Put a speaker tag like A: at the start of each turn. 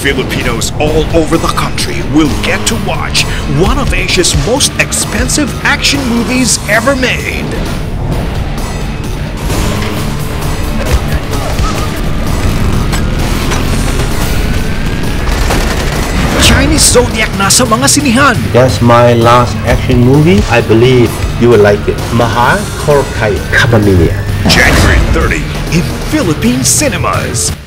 A: Filipinos all over the country will get to watch one of Asia's most expensive action movies ever made. Chinese Zodiac na sa mga sinihan.
B: That's my last action movie. I believe you will like it. Mahal Korkai Kapamilya.
A: January 30 in Philippine cinemas.